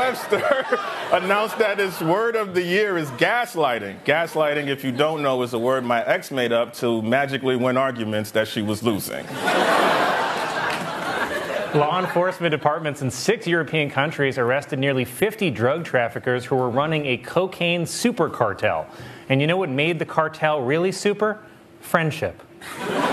Webster announced that its word of the year is gaslighting. Gaslighting, if you don't know, is a word my ex made up to magically win arguments that she was losing. Law enforcement departments in 6 European countries arrested nearly 50 drug traffickers who were running a cocaine super cartel. And you know what made the cartel really super? Friendship.